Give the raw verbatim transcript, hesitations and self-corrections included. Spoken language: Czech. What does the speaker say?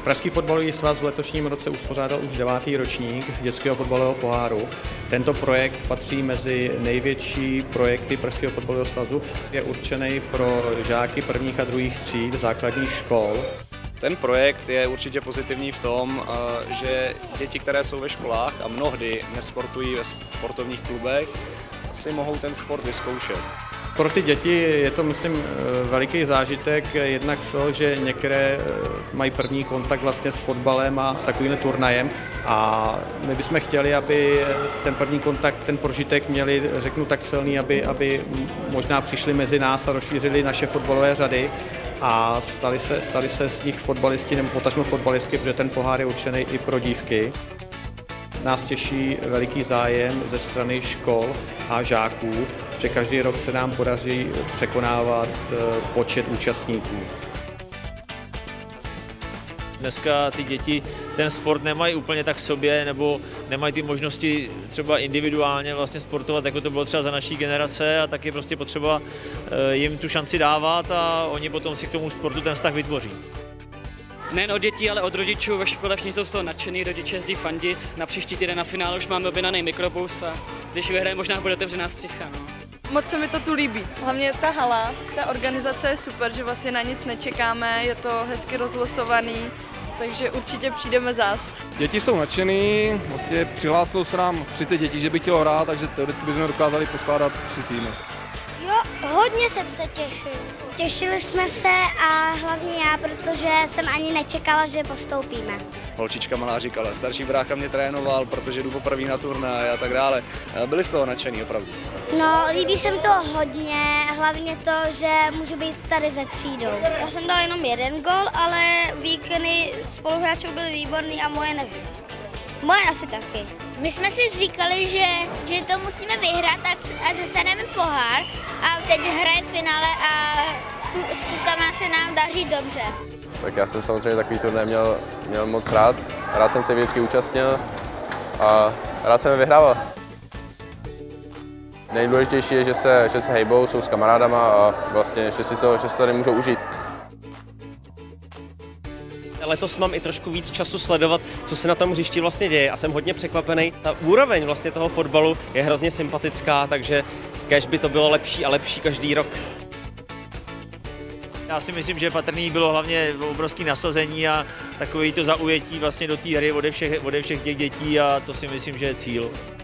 Pražský fotbalový svaz v letošním roce uspořádal už devátý ročník dětského fotbalového poháru. Tento projekt patří mezi největší projekty Pražského fotbalového svazu. Je určený pro žáky prvních a druhých tříd základních škol. Ten projekt je určitě pozitivní v tom, že děti, které jsou ve školách a mnohdy nesportují ve sportovních klubech, si mohou ten sport vyzkoušet. Pro ty děti je to, myslím, veliký zážitek, jednak z toho, že některé mají první kontakt vlastně s fotbalem a s takovým turnajem a my bychom chtěli, aby ten první kontakt, ten prožitek měli, řeknu, tak silný, aby, aby možná přišli mezi nás a rozšířili naše fotbalové řady a stali se, stali se z nich fotbalisti nebo potažmo fotbalistky, protože ten pohár je určený i pro dívky. Nás těší veliký zájem ze strany škol a žáků, že každý rok se nám podaří překonávat počet účastníků. Dneska ty děti ten sport nemají úplně tak v sobě, nebo nemají ty možnosti třeba individuálně vlastně sportovat, jako to bylo třeba za naší generace, a tak je prostě potřeba jim tu šanci dávat a oni potom si k tomu sportu ten vztah vytvoří. Nejen od dětí, ale od rodičů. Ve škole všichni jsou z toho nadšený, rodiče jezdí fandit. Na příští týden na finále už máme objednaný mikrobus a když vyhraje, možná bude otevřená střecha. No. Moc se mi to tu líbí. Hlavně ta hala, ta organizace je super, že vlastně na nic nečekáme, je to hezky rozlosovaný, takže určitě přijdeme zás. Děti jsou nadšený, vlastně přihlásilo se nám třicet dětí, že by chtělo hrát, takže teoreticky bychom dokázali poskládat tři týmy. Jo, hodně jsem se těšil. Těšili jsme se a hlavně já, protože jsem ani nečekala, že postoupíme. Holčička malá říkala, starší brácha mě trénoval, protože jdu poprvé na turnaj a tak dále. Byli z toho nadšený, opravdu. No, líbí se mi to hodně, hlavně to, že můžu být tady ze třídou. Já jsem dal jenom jeden gol, ale výkony spoluhráčů byly výborný a moje nevím. Moje asi taky. My jsme si říkali, že, že to musíme vyhrát a dostaneme pohár a teď hraje finále a s klukama se nám daří dobře. Tak já jsem samozřejmě takový turnaj měl, měl moc rád, rád jsem se vždycky účastnil a rád jsem je vyhrával. Nejdůležitější je, že se, že se hejbou, jsou s kamarádama a vlastně, že si to, že si to nemůžou užít. Letos mám i trošku víc času sledovat, co se na tom hřišti vlastně děje a jsem hodně překvapený. Ta úroveň vlastně toho fotbalu je hrozně sympatická, takže kéž by to bylo lepší a lepší každý rok. Já si myslím, že patrný bylo hlavně obrovské nasazení a takové to zaujetí vlastně do té hry ode všech, ode všech těch dětí a to si myslím, že je cíl.